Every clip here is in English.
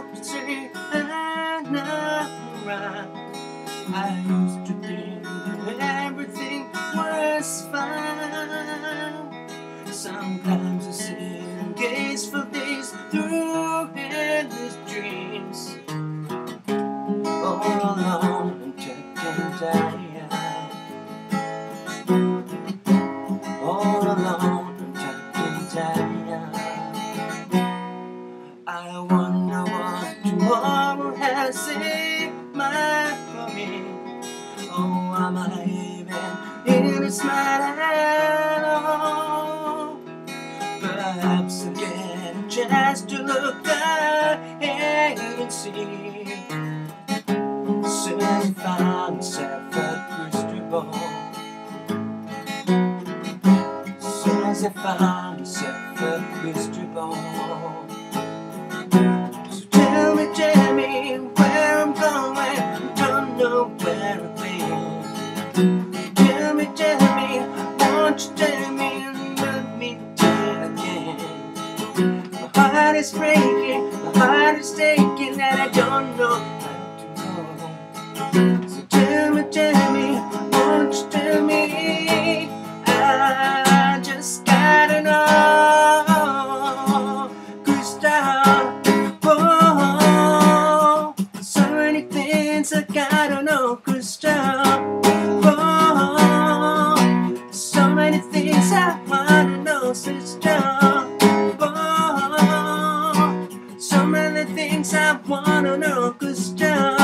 to say another rhyme. I used to think that everything was fine. Sometimes I sit and gaze for days through endless dreams, all alone and tucked and tired, all alone and tucked and tired. I wonder what tomorrow has in mind for me. Oh, am I even in its mind at all? Perhaps I'll get a chance to look ahead and see. Soon I found myself a crystal ball. Soon as I found myself a crystal ball. So tell me where I'm going. Don't know where I've been. Tell me, won't you tell me and let me tell again. My heart is breaking, my heart is taking, and I don't know how to go. So tell me, won't you tell me? I just gotta know, Crystal. Oh, so many things I gotta know, Crystal. Oh, so many things I wanna know, sister. Oh, so many things I wanna know, Crystal.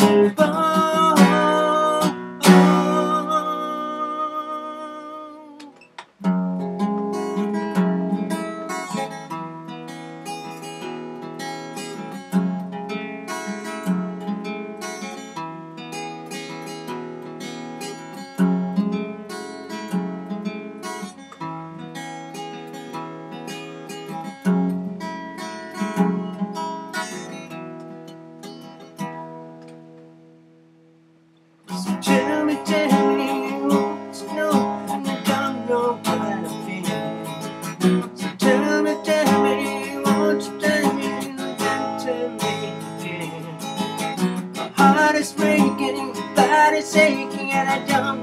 So tell me, won't you know, and I don't know what I feel. So tell me, won't you tell me, and tell me again. My heart is breaking, body's aching, and I don't